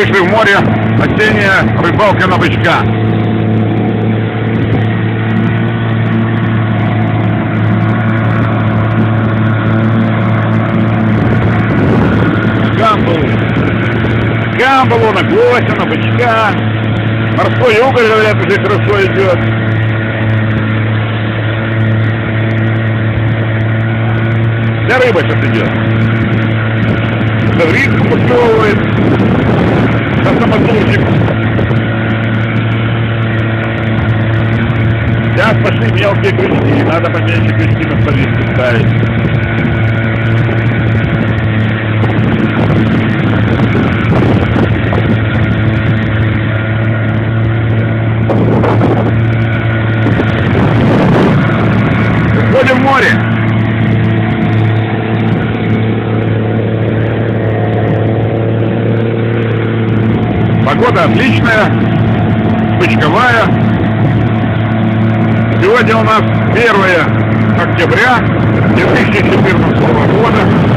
Вышли в море, осенняя рыбалка на бычка. Гамбалу, на гвоздя, на бычка. Морской уголь, говорят, уже хорошо идет. Вся рыба сейчас идет. Тавритку поклевывает. На самотурчик. Сейчас пошли мелкие крючки. Надо поменьше крючки на тавритку ставить. Уходим в море. Погода отличная, бычковая. Сегодня у нас 1 октября 2014 года.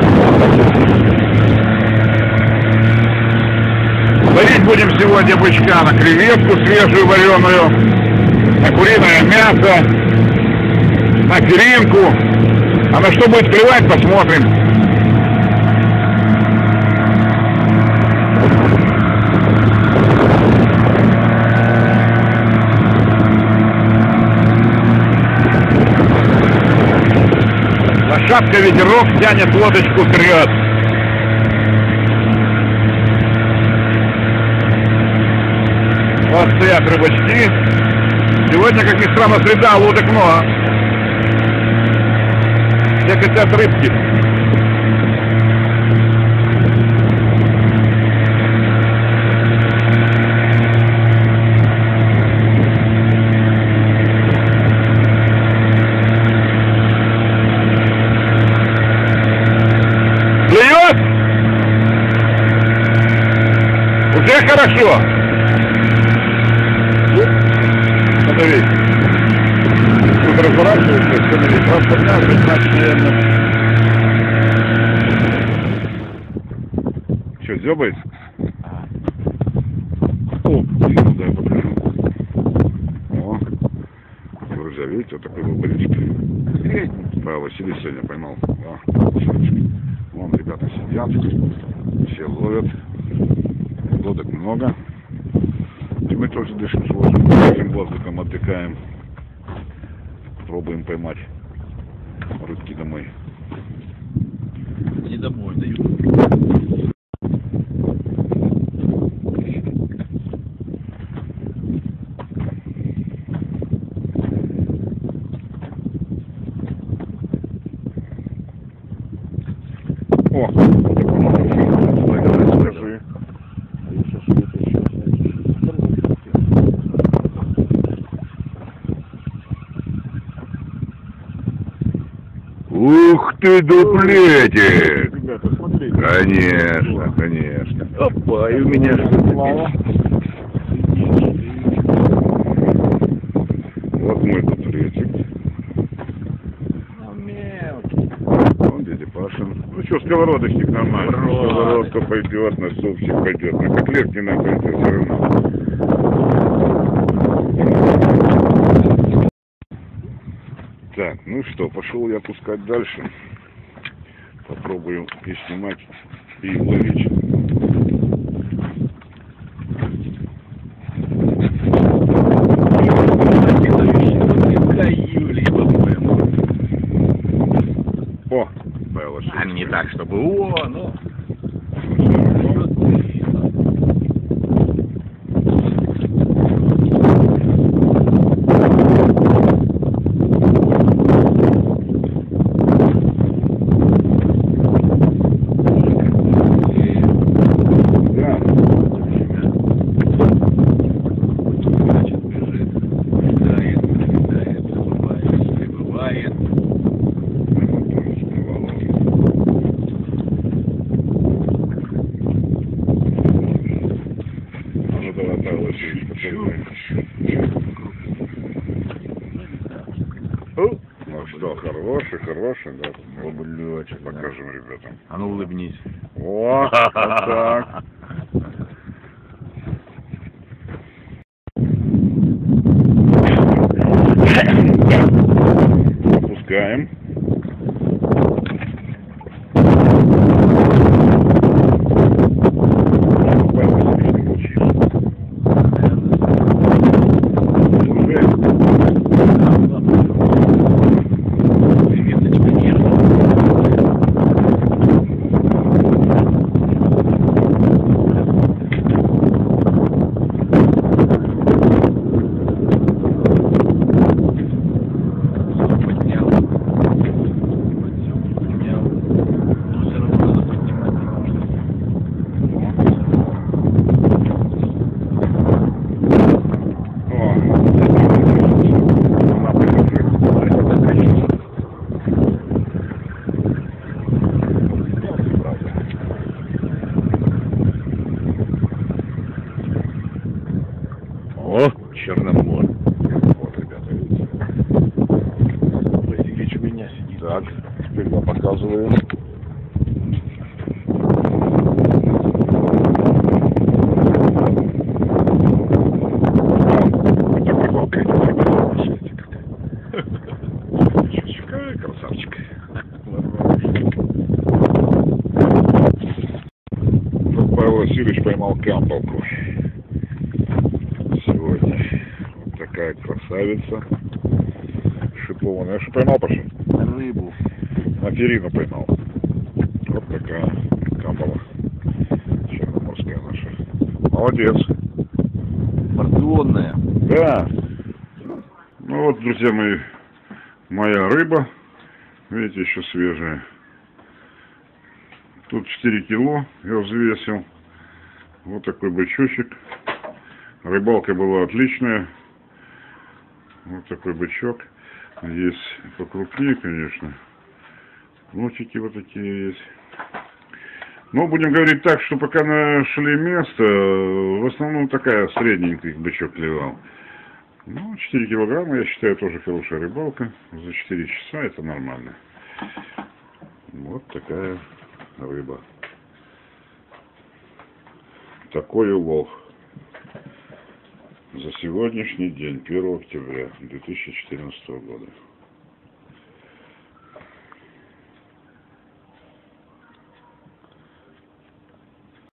Ловить будем сегодня бычка на креветку свежую вареную, на куриное мясо, на перинку. А на что будет клевать, посмотрим. Лошадка ветерок тянет лодочку вперед. Вот стоят рыбачки. Сегодня, как ни странно, среда, лодок много. Все хотят рыбки. Клюет? Уже хорошо. Смотри. Тут разворачивается, все на весь раз поднялся, значит, наверное. Что, зёбается? О, да, я покажу. О, друзья, видите, вот такой был болельщик. Да, Василий сегодня поймал. Да, вон ребята сидят, все ловят. Лодок много. И мы тоже дышим свежим воздухом, отдыхаем. Пробуем поймать рыбки домой. Не домой дают. О, скажи. Ух ты, дуплетик! Ребята, смотрите. Конечно, конечно. Опа, и у меня что-то. Вот мой дуплетик. Ну, мелкий. Вон дядя Пашин. Ну что, сковородочник нормально. Сковородка пойдет, на супчик пойдет. На котлет не надо пойдет все равно. Так, ну что, пошел я пускать дальше. Попробую и снимать, и ловить. О, было. А не так, чтобы о, ну. Ну что, хороший, да. Покажем ребятам. А ну улыбнись. О, вот так. Снимаем. О, Черномор. Вот, ребята, видите? Лазикич у меня сидит. Так, теперь я показываю. Какая красавчик. Павел Васильевич поймал камбалку сегодня. Вот такая красавица шипованная. Что поймал, Паша? Рыбу. Материну поймал. Вот такая камбала черноморская наша. Молодец. Порционная. Да. Ну вот, друзья мои, моя рыба. Видите, еще свежая. Тут 4 кило я взвесил. Вот такой бычочек. Рыбалка была отличная. Вот такой бычок. Есть покрупнее, конечно. Носики вот такие есть. Но будем говорить так, что пока нашли место, в основном такая средненький бычок клевал. Ну, 4 килограмма, я считаю, тоже хорошая рыбалка. За 4 часа это нормально. Вот такая рыба. Такой улов за сегодняшний день, 1 октября 2014 года.